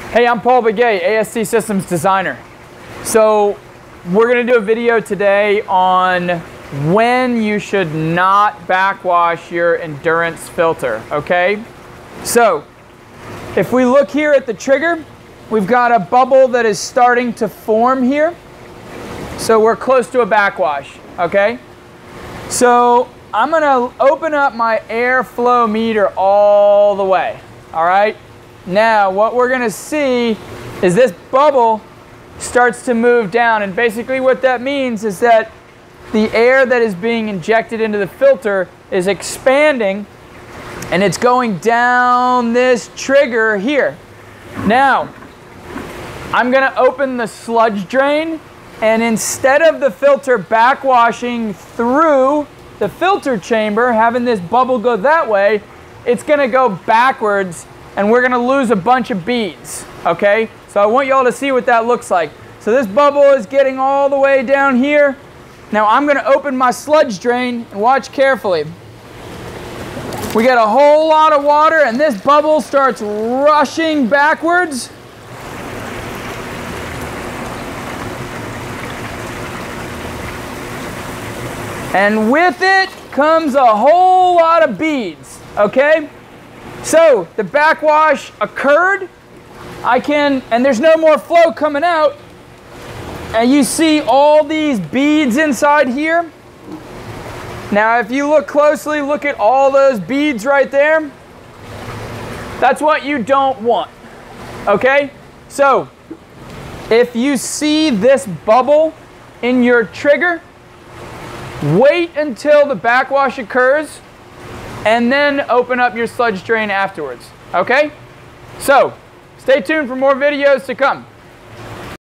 Hey, I'm Paul Begay, AST Systems Designer. So we're going to do a video today on when you should not backwash your Endurance filter, okay? So if we look here at the trigger, we've got a bubble that is starting to form here. So we're close to a backwash, okay? So I'm going to open up my airflow meter all the way, all right? Now what we're going to see is this bubble starts to move down, and basically what that means is that the air that is being injected into the filter is expanding and it's going down this trigger here. Now I'm going to open the sludge drain, and instead of the filter backwashing through the filter chamber, having this bubble go that way, it's going to go backwards and we're going to lose a bunch of beads, okay? So I want y'all to see what that looks like. So this bubble is getting all the way down here. Now I'm going to open my sludge drain and watch carefully. We get a whole lot of water and this bubble starts rushing backwards. And with it comes a whole lot of beads, okay? So the backwash occurred, and there's no more flow coming out, and you see all these beads inside here. Now if you look closely, look at all those beads right there. That's what you don't want, okay? So if you see this bubble in your trigger, wait until the backwash occurs and then open up your sludge drain afterwards, okay? So stay tuned for more videos to come.